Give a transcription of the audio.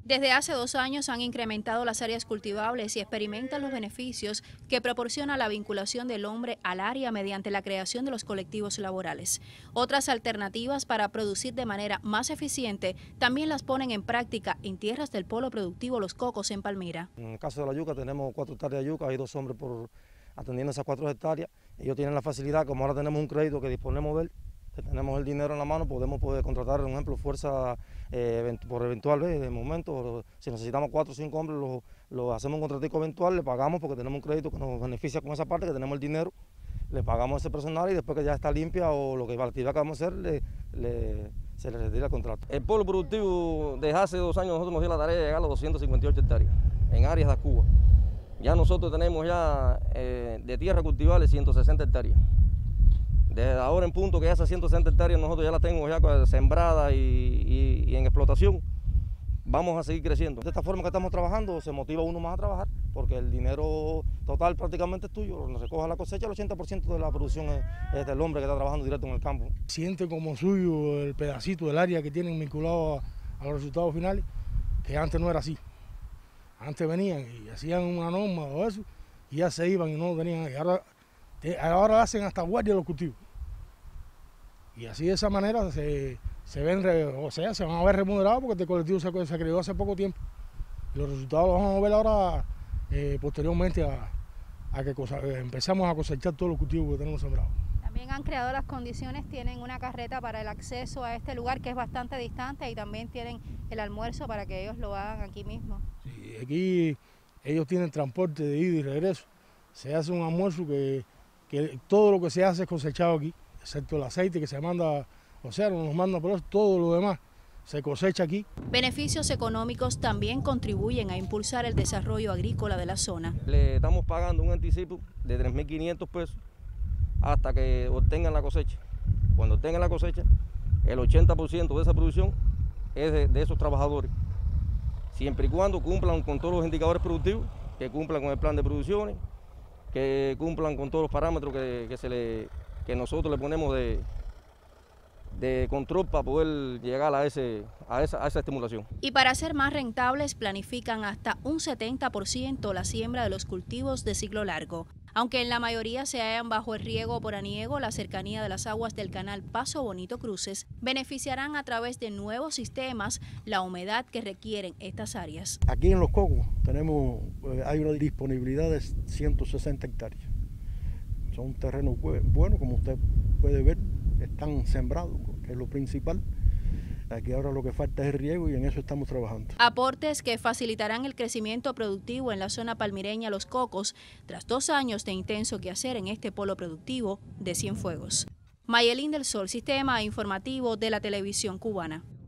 Desde hace 2 años han incrementado las áreas cultivables y experimentan los beneficios que proporciona la vinculación del hombre al área mediante la creación de los colectivos laborales. Otras alternativas para producir de manera más eficiente también las ponen en práctica en tierras del polo productivo Los Cocos en Palmira. En el caso de la yuca tenemos 4 hectáreas de yuca, hay 2 hombres atendiendo esas 4 hectáreas. Ellos tienen la facilidad, como ahora tenemos un crédito que disponemos de él, que tenemos el dinero en la mano, podemos poder contratar, por ejemplo, fuerza por eventual vez, de momento, si necesitamos 4 o 5 hombres, lo hacemos un contratico eventual, le pagamos porque tenemos un crédito que nos beneficia con esa parte, que tenemos el dinero, le pagamos a ese personal y después que ya está limpia o lo que la actividad que vamos a hacer, se le retira el contrato. El polo productivo, desde hace 2 años nosotros nos dio la tarea de llegar a los 258 hectáreas en áreas de Cuba. Ya nosotros tenemos ya de tierra cultivable 160 hectáreas. Desde ahora en punto que esas 160 hectáreas nosotros ya las tenemos ya sembradas y en explotación, vamos a seguir creciendo. De esta forma que estamos trabajando se motiva uno más a trabajar porque el dinero total prácticamente es tuyo, cuando se coja la cosecha el 80% de la producción es del hombre que está trabajando directo en el campo. Siente como suyo el pedacito del área que tienen vinculado a los resultados finales, que antes no era así. Antes venían y hacían una norma o eso y ya se iban y no lo tenían. Y ahora hacen hasta guardia de los cultivos. Y así de esa manera se van a ver remunerados porque este colectivo se creó hace poco tiempo. Y los resultados los vamos a ver ahora posteriormente a que empezamos a cosechar todos los cultivos que tenemos sembrados. También han creado las condiciones, tienen una carreta para el acceso a este lugar que es bastante distante y también tienen el almuerzo para que ellos lo hagan aquí mismo. Sí, aquí ellos tienen transporte de ida y regreso. Se hace un almuerzo que todo lo que se hace es cosechado aquí, excepto el aceite que se manda, o sea, nos manda por eso, todo lo demás se cosecha aquí. Beneficios económicos también contribuyen a impulsar el desarrollo agrícola de la zona. Le estamos pagando un anticipo de 3.500 pesos hasta que obtengan la cosecha. Cuando obtengan la cosecha, el 80% de esa producción es de esos trabajadores, siempre y cuando cumplan con todos los indicadores productivos, que cumplan con el plan de producciones, que cumplan con todos los parámetros que nosotros le ponemos de control para poder llegar a esa estimulación. Y para ser más rentables planifican hasta un 70% la siembra de los cultivos de ciclo largo. Aunque en la mayoría se hallan bajo el riego por aniego, la cercanía de las aguas del canal Paso Bonito Cruces beneficiarán a través de nuevos sistemas la humedad que requieren estas áreas. Aquí en Los Cocos hay una disponibilidad de 160 hectáreas. Son terrenos buenos, como usted puede ver, están sembrados, que es lo principal. Aquí ahora lo que falta es el riego y en eso estamos trabajando. Aportes que facilitarán el crecimiento productivo en la zona palmireña Los Cocos tras 2 años de intenso quehacer en este polo productivo de Cienfuegos. Mayelín del Sol, Sistema Informativo de la Televisión Cubana.